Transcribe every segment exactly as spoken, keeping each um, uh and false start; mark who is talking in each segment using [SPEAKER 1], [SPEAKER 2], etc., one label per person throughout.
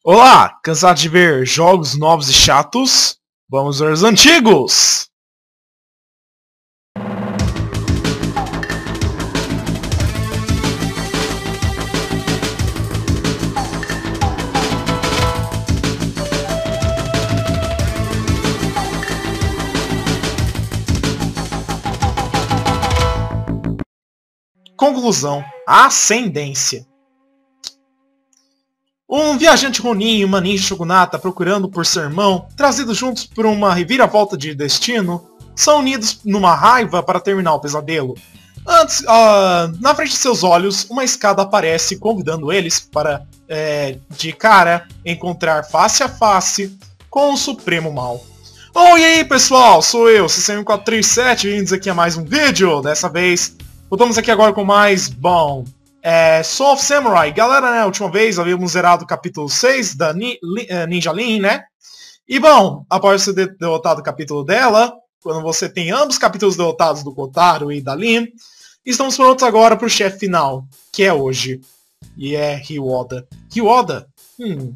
[SPEAKER 1] Olá, cansado de ver jogos novos e chatos? Vamos ver os antigos! Conclusão: a ascendência. Um viajante Ronin e uma ninja Shogunata procurando por seu irmão, trazidos juntos por uma reviravolta de destino, são unidos numa raiva para terminar o pesadelo. Antes, uh, na frente de seus olhos, uma escada aparece convidando eles para, é, de cara, encontrar face a face com o Supremo Mal. Oh, e aí pessoal, sou eu, C C M quatro três sete, bem-vindos aqui a mais um vídeo. Dessa vez, voltamos aqui agora com mais, bom... É, Soul of Samurai. Galera, né, a última vez havíamos zerado o capítulo seis da Ni, Li, Ninja Lin, né? E bom, após ser derrotado o capítulo dela, quando você tem ambos capítulos derrotados do Kotaro e da Lin, estamos prontos agora para o chefe final, que é hoje. E é Ryuoda. Ryuoda? Hum.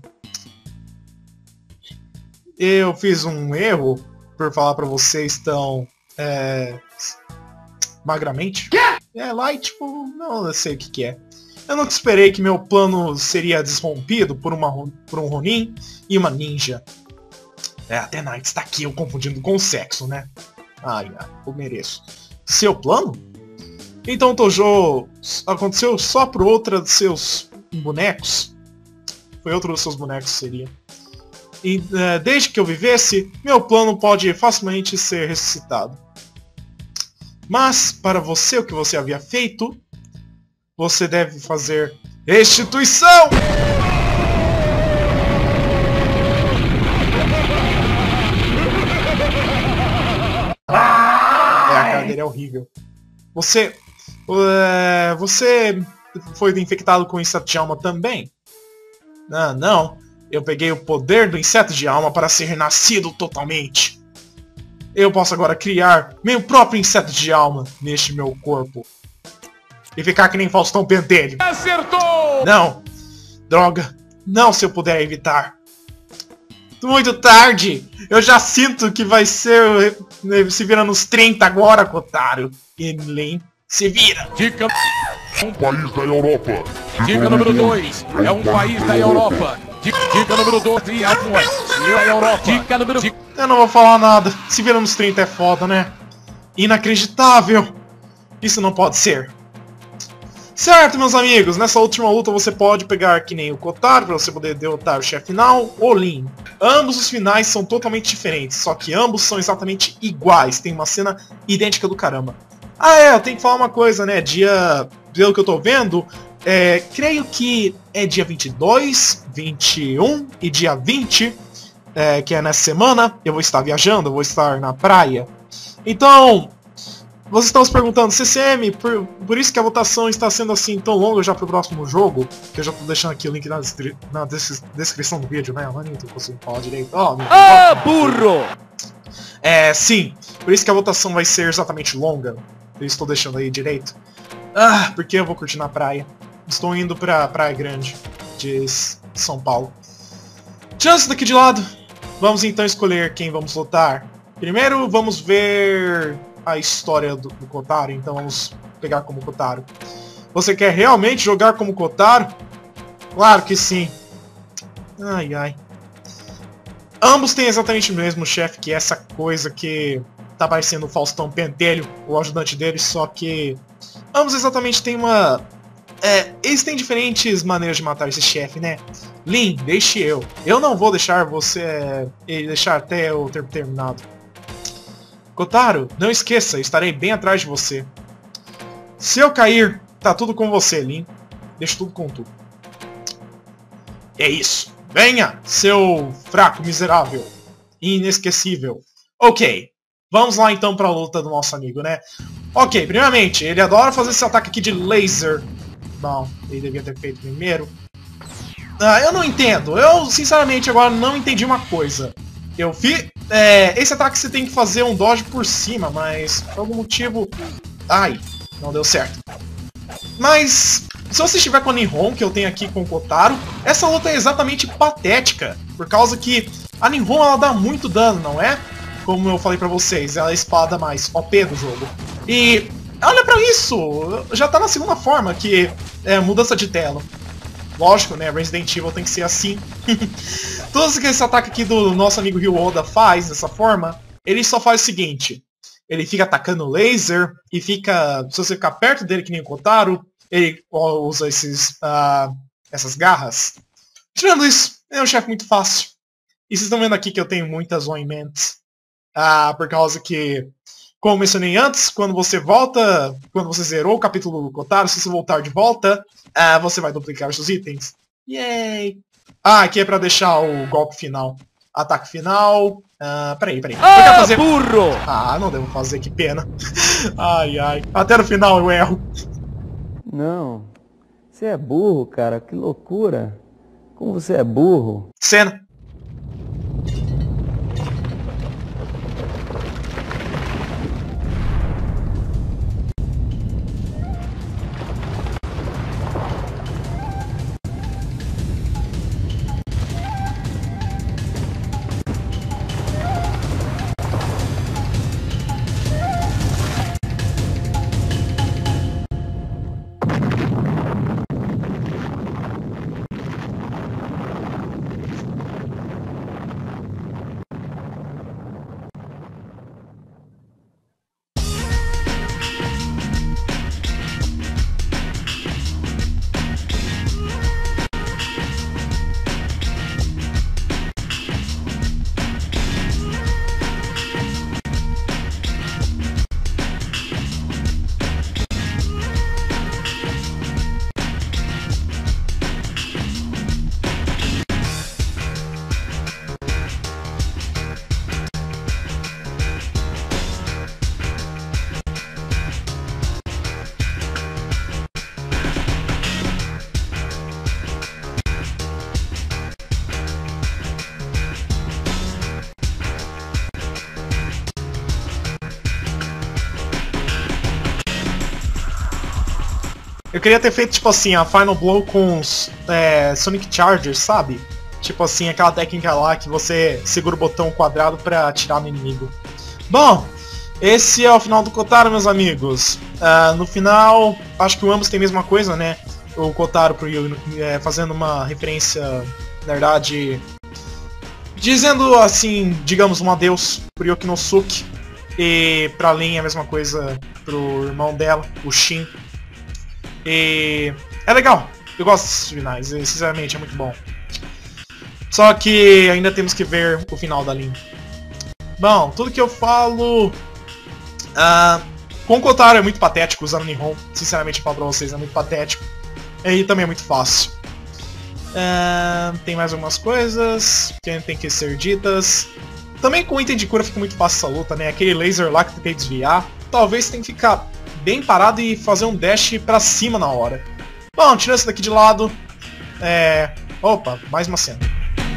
[SPEAKER 1] Eu fiz um erro por falar para vocês tão... É... magramente? É, lá, tipo, não sei o que que é. Eu nunca esperei que meu plano seria desrompido por, uma, por um Ronin e uma ninja. É, até Knights tá aqui, eu confundindo com o sexo, né? Ai, ai, eu mereço. Seu plano? Então, Tojo, aconteceu só por outra dos seus bonecos? Foi outro dos seus bonecos, seria. E é, desde que eu vivesse, meu plano pode facilmente ser ressuscitado. Mas, para você, o que você havia feito, você deve fazer restituição! É, a cadeira é horrível. Você... Uh, você foi infectado com inseto de alma também? Ah, não. Eu peguei o poder do inseto de alma para ser renascido totalmente. Eu posso agora criar meu próprio inseto de alma neste meu corpo. E ficar que nem Faustão Pentelho. Acertou! Não. Droga. Não, se eu puder evitar. Muito tarde. Eu já sinto que vai ser... Se vira nos trinta agora, Kotaro. E Lin, se vira.
[SPEAKER 2] Dica... Um país da Europa. Dica número dois. É um país da Europa. Dica número dois. Da Europa. Dica número...
[SPEAKER 1] Eu não vou falar nada. Se vira nos trinta é foda, né? Inacreditável. Isso não pode ser. Certo, meus amigos. Nessa última luta você pode pegar que nem o Kotaro, para você poder derrotar o chefe final, ou Lin. Ambos os finais são totalmente diferentes, só que ambos são exatamente iguais. Tem uma cena idêntica do caramba. Ah é, eu tenho que falar uma coisa, né? Dia... Pelo que eu tô vendo, é, creio que é dia vinte e dois, vinte e um e dia vinte... É, que é nessa semana, eu vou estar viajando, eu vou estar na praia. Então, vocês estão se perguntando, C C M, por, por isso que a votação está sendo assim tão longa já pro próximo jogo, que eu já tô deixando aqui o link na, descri na des descrição do vídeo, né? Eu nem tô conseguindo falar direito. Oh,
[SPEAKER 2] ah, burro!
[SPEAKER 1] É, sim, por isso que a votação vai ser exatamente longa. Eu estou deixando aí direito. Ah, porque eu vou curtir na praia. Estou indo pra Praia Grande de São Paulo. Tirando isso daqui de lado, vamos então escolher quem vamos lutar. Primeiro vamos ver a história do, do Kotaro, então vamos pegar como Kotaro. Você quer realmente jogar como Kotaro? Claro que sim. Ai ai. Ambos têm exatamente o mesmo chefe, que é essa coisa que tá parecendo o Faustão Pentelho, o ajudante dele, só que ambos exatamente têm uma... É, eles têm diferentes maneiras de matar esse chefe, né? Lin, deixe eu. Eu não vou deixar você... É, deixar até eu ter terminado. Kotaro, não esqueça, estarei bem atrás de você. Se eu cair, tá tudo com você, Lin. Deixa tudo com tudo. É isso. Venha, seu fraco miserável. Inesquecível. Ok. Vamos lá então pra luta do nosso amigo, né? Ok, primeiramente, ele adora fazer esse ataque aqui de laser. Bom, ele devia ter feito primeiro. Ah, eu não entendo. Eu, sinceramente, agora não entendi uma coisa. Eu vi... É, esse ataque você tem que fazer um dodge por cima, mas por algum motivo... Ai, não deu certo. Mas... Se você estiver com a Nihon, que eu tenho aqui com o Kotaro, essa luta é exatamente patética, por causa que a Nihon ela dá muito dano, não é? Como eu falei pra vocês, ela é a espada mais O P do jogo. E olha pra isso, já tá na segunda forma, que é mudança de tela. Lógico, né, Resident Evil tem que ser assim. Todo esse ataque aqui do nosso amigo Ryu Oda faz dessa forma, ele só faz o seguinte. Ele fica atacando laser e fica... Se você ficar perto dele que nem o Kotaro, ele usa esses, uh, essas garras. Tirando isso, é um chefe muito fácil. E vocês estão vendo aqui que eu tenho muitas on-ments. Ah, por causa que, como mencionei antes, quando você volta, quando você zerou o capítulo do Kotaro, se você voltar de volta, ah, você vai duplicar os seus itens. Yay! Ah, aqui é pra deixar o golpe final. Ataque final. Ah, peraí, peraí.
[SPEAKER 2] Ah,
[SPEAKER 1] fazer...
[SPEAKER 2] burro!
[SPEAKER 1] Ah, não devo fazer, que pena. Ai, ai. Até no final eu erro.
[SPEAKER 3] Não. Você é burro, cara. Que loucura. Como você é burro.
[SPEAKER 1] Cena. Eu queria ter feito, tipo assim, a Final Blow com os é, Sonic Chargers, sabe? Tipo assim, aquela técnica lá que você segura o botão quadrado pra atirar no inimigo. Bom, esse é o final do Kotaro, meus amigos. Uh, no final, acho que o ambos tem a mesma coisa, né? O Kotaro pro Yu, é, fazendo uma referência, na verdade... Dizendo assim, digamos, um adeus pro Yokinosuke. E pra Lin é a mesma coisa pro irmão dela, o Shin. E é legal, eu gosto desses finais, e, sinceramente é muito bom. Só que ainda temos que ver o final da Lin. Bom, tudo que eu falo... Uh, com o Kotaro é muito patético usando Nihon, sinceramente eu falo pra vocês, é muito patético. E também é muito fácil. Uh, tem mais algumas coisas que tem que ser ditas. Também com o item de cura fica muito fácil essa luta, né? Aquele laser lá que tu tem que desviar. Talvez tem que ficar bem parado e fazer um dash pra cima na hora. Bom, tirando isso daqui de lado. É... Opa, mais uma cena.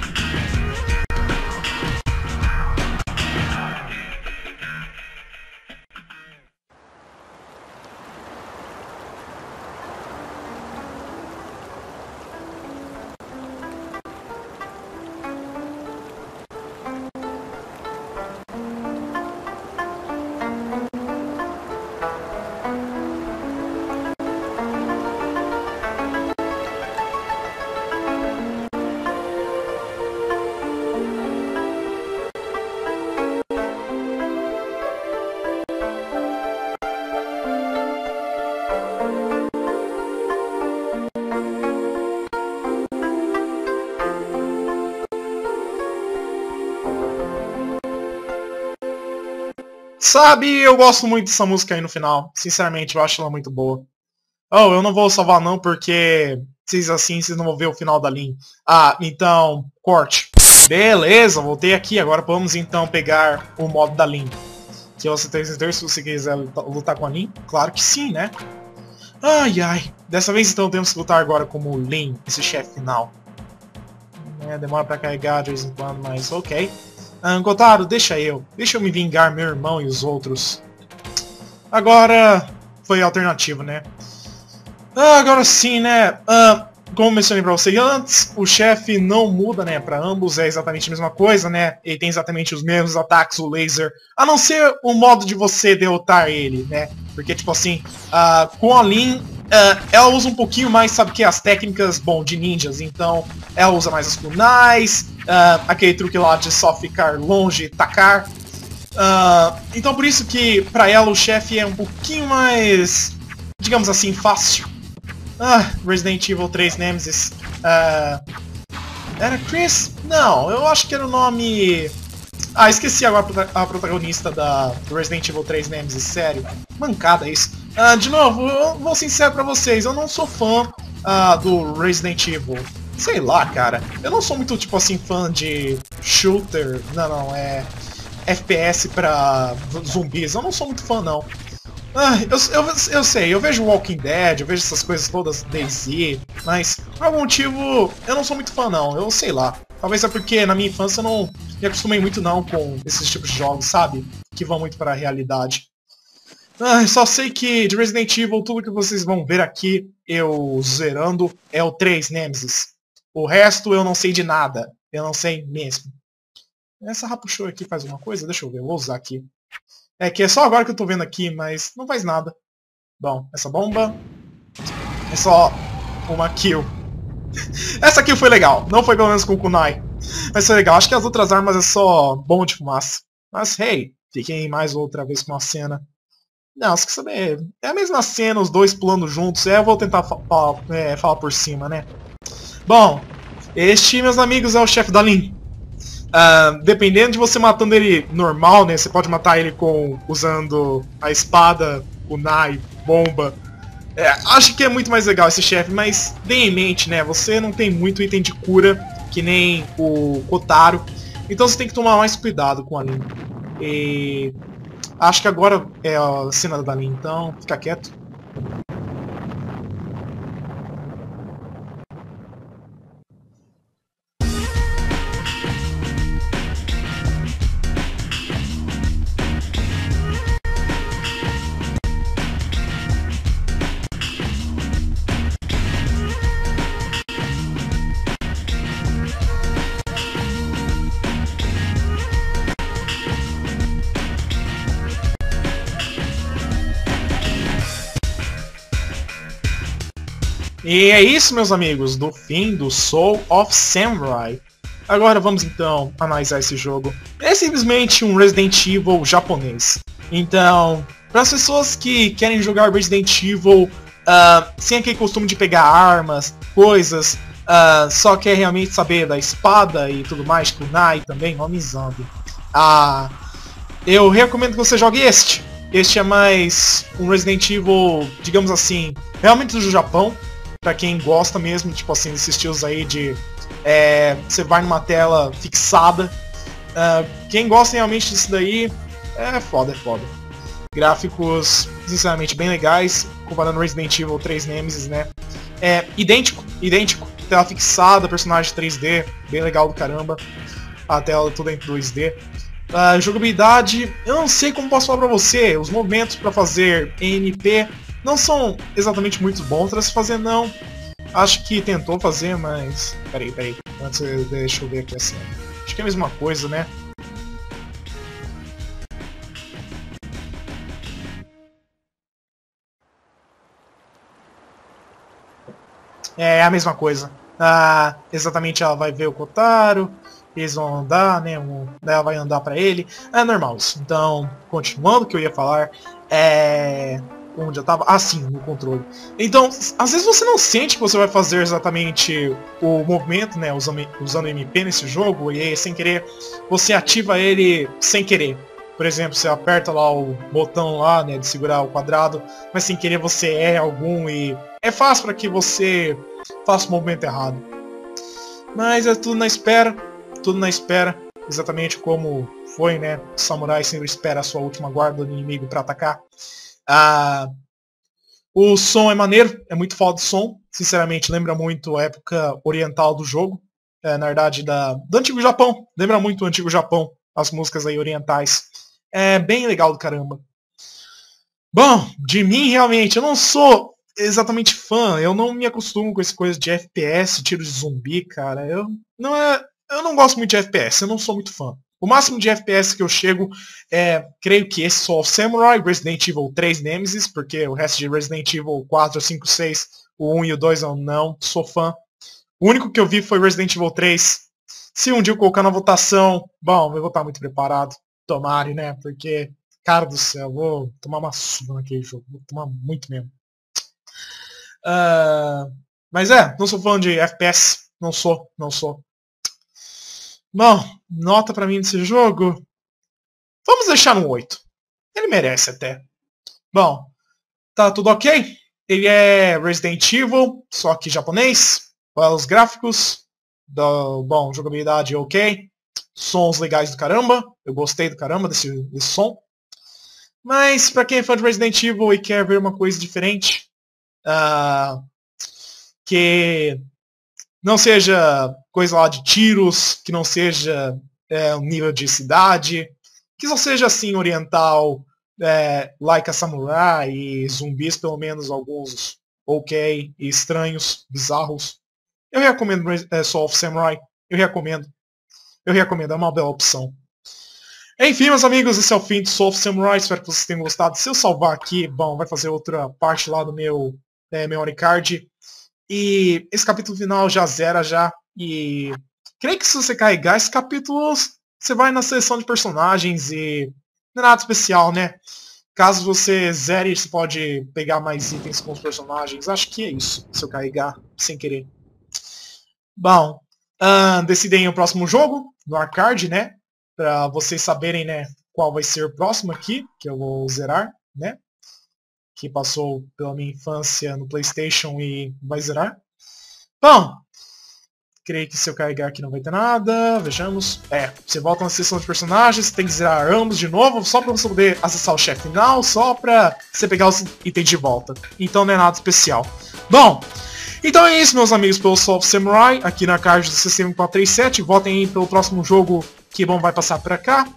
[SPEAKER 1] Sabe, eu gosto muito dessa música aí no final. Sinceramente, eu acho ela muito boa. Oh, eu não vou salvar não, porque vocês assim, vocês não vão ver o final da Lin. Ah, então, corte. Beleza, voltei aqui. Agora vamos então pegar o modo da Lin. Que você tem certeza se você quiser lutar com a Lin? Claro que sim, né? Ai, ai. Dessa vez então temos que lutar agora como Lin, esse chefe final. É, demora pra carregar de vez em quando, mas ok. Ah, Kotaro, deixa eu. Deixa eu me vingar, meu irmão e os outros. Agora foi alternativo, né? Ah, agora sim, né? Ah, como mencionei pra você antes, o chefe não muda, né? Pra ambos é exatamente a mesma coisa, né? Ele tem exatamente os mesmos ataques, o laser. A não ser o modo de você derrotar ele, né? Porque, tipo assim, ah, com a Lin, ah, ela usa um pouquinho mais, sabe o que? As técnicas, bom, de ninjas. Então, ela usa mais as kunais, ah, aquele truque lá de só ficar longe e tacar. Ah, então, por isso que pra ela o chefe é um pouquinho mais, digamos assim, fácil. Ah, Resident Evil três Nemesis. Ah, era Chris? Não, eu acho que era o nome... Ah, esqueci agora a protagonista da Resident Evil três Nemesis, sério. Mancada isso. Ah, de novo, eu vou ser sincero pra vocês, eu não sou fã ah, do Resident Evil. Sei lá, cara. Eu não sou muito, tipo assim, fã de shooter. Não, não, é... F P S pra zumbis. Eu não sou muito fã, não. Ah, eu, eu, eu sei, eu vejo Walking Dead, eu vejo essas coisas todas, DayZ, mas por algum motivo eu não sou muito fã não, eu sei lá. Talvez é porque na minha infância eu não me acostumei muito não com esses tipos de jogos, sabe? Que vão muito para a realidade. Ah, só sei que de Resident Evil, tudo que vocês vão ver aqui, eu zerando, é o três Nemesis. O resto eu não sei de nada, eu não sei mesmo. Essa rapuxou aqui faz alguma coisa? Deixa eu ver, eu vou usar aqui. É que é só agora que eu tô vendo aqui, mas não faz nada. Bom, essa bomba é só uma kill. Essa kill foi legal, não foi pelo menos com o kunai. Mas foi legal, acho que as outras armas é só bomba de fumaça. Mas, hey, fiquem mais outra vez com a cena. Não, você quer saber, é a mesma cena, os dois pulando juntos, é, eu vou tentar fa fa é, falar por cima, né? Bom, este, meus amigos, é o chefe da Lin. Uh, dependendo de você matando ele normal, né? Você pode matar ele com usando a espada, kunai, bomba. É, acho que é muito mais legal esse chefe, mas tenha em mente, né? Você não tem muito item de cura, que nem o Kotaro. Então você tem que tomar mais cuidado com a Lin. E acho que agora é a cena da Lin, então fica quieto. E é isso, meus amigos, do fim do Soul of Samurai. Agora vamos então analisar esse jogo. É simplesmente um Resident Evil japonês. Então, para as pessoas que querem jogar Resident Evil uh, sem aquele costume de pegar armas, coisas, uh, só quer realmente saber da espada e tudo mais, kunai também, nome zombie. Uh, eu recomendo que você jogue este. Este é mais um Resident Evil, digamos assim, realmente do Japão. Pra quem gosta mesmo, tipo assim, desses estilos aí de... É, você vai numa tela fixada. Uh, quem gosta realmente disso daí, é foda, é foda. Gráficos, sinceramente, bem legais, comparando Resident Evil três Nemesis, né? É idêntico, idêntico. Tela fixada, personagem três D, bem legal do caramba. A tela toda em dois D. Uh, jogabilidade, eu não sei como posso falar pra você. Os movimentos pra fazer M P... não são exatamente muito bons pra se fazer, não. Acho que tentou fazer, mas... Peraí, peraí. Antes, deixa eu ver aqui assim. Acho que é a mesma coisa, né? É a mesma coisa. Ah, exatamente, ela vai ver o Kotaro. Eles vão andar, né? Um, ela vai andar pra ele. É normal isso. Então, continuando o que eu ia falar. É... Onde eu tava? Ah, sim, no controle. Então, às vezes você não sente que você vai fazer exatamente o movimento, né, usando, usando M P nesse jogo, e aí, sem querer, você ativa ele sem querer. Por exemplo, você aperta lá o botão lá, né, de segurar o quadrado, mas sem querer você erra algum e é fácil para que você faça o movimento errado. Mas é tudo na espera, tudo na espera, exatamente como foi, né, o samurai sempre espera a sua última guarda do inimigo para atacar. Ah, o som é maneiro, é muito foda o som, sinceramente lembra muito a época oriental do jogo, é, na verdade da, do antigo Japão, lembra muito o antigo Japão, as músicas aí orientais, é bem legal do caramba. Bom, de mim realmente, eu não sou exatamente fã. Eu não me acostumo com essa coisa de F P S, tiro de zumbi, cara. Eu não é, eu não gosto muito de F P S, eu não sou muito fã. O máximo de F P S que eu chego é, creio que esse Soul of Samurai, Resident Evil três Nemesis, porque o resto de Resident Evil quatro, cinco, seis, o um e o dois eu não sou fã. O único que eu vi foi Resident Evil três. Se um dia eu colocar na votação, bom, eu vou estar muito preparado. Tomare, né? Porque, cara do céu, eu vou tomar uma surra naquele jogo. Vou tomar muito mesmo. Uh, mas é, não sou fã de F P S. Não sou, não sou. Bom, nota pra mim desse jogo. Vamos deixar no oito. Ele merece até. Bom, tá tudo ok? Ele é Resident Evil, só que japonês. Os gráficos. Do, bom, jogabilidade ok. Sons legais do caramba. Eu gostei do caramba desse, desse som. Mas pra quem é fã de Resident Evil e quer ver uma coisa diferente, uh, que não seja coisa lá de tiros, que não seja é, um nível de cidade, que só seja assim oriental, é, like a samurai e zumbis, pelo menos alguns ok e estranhos, bizarros. Eu recomendo é, Soul of Samurai. Eu recomendo. Eu recomendo, é uma bela opção. Enfim, meus amigos, esse é o fim de Soul of Samurai. Espero que vocês tenham gostado. Se eu salvar aqui, bom, vai fazer outra parte lá do meu é, memory card. E esse capítulo final já zera já. E creio que se você carregar esse capítulo, você vai na seleção de personagens e não é nada especial, né? Caso você zere, você pode pegar mais itens com os personagens. Acho que é isso, se eu carregar sem querer. Bom, uh, decidem o próximo jogo no arcade, né? Pra vocês saberem, né, qual vai ser o próximo aqui, que eu vou zerar, né? Que passou pela minha infância no PlayStation e vai zerar. Bom, creio que se eu carregar aqui não vai ter nada. Vejamos. É, você volta na seção de personagens, tem que zerar ambos de novo, só pra você poder acessar o chefe final, só pra você pegar os itens de volta. Então não é nada especial. Bom, então é isso, meus amigos, pelo Soul of Samurai, aqui na card do C C M quatrocentos e trinta e sete. Votem aí pelo próximo jogo que bom vai passar pra cá.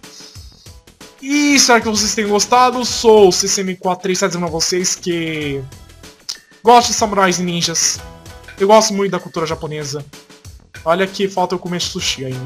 [SPEAKER 1] E espero que vocês tenham gostado. Sou o C C M quatrocentos e trinta e sete dizendo a vocês que gosto de samurais e ninjas. Eu gosto muito da cultura japonesa. Olha que falta eu comer sushi ainda.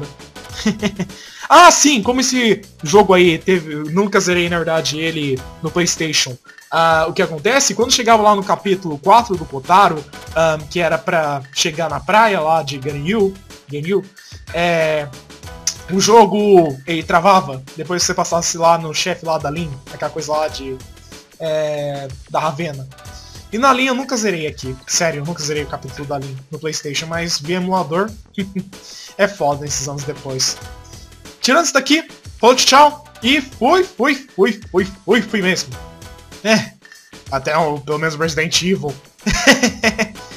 [SPEAKER 1] Ah, sim, como esse jogo aí teve, eu nunca zerei na verdade ele no PlayStation. Uh, o que acontece, quando chegava lá no capítulo quatro do Kotaro, um, que era pra chegar na praia lá de Ganyu, Ganyu é, o jogo ele travava, depois que você passasse lá no chefe lá da Lin, aquela coisa lá de é, da Ravena. E na Lin eu nunca zerei aqui, sério, eu nunca zerei o capítulo da Lin no PlayStation, mas vi emulador, é foda esses anos depois. Tirando isso daqui, falou tchau, e fui, fui, fui, fui, fui, fui mesmo. É, até o, pelo menos Resident Evil.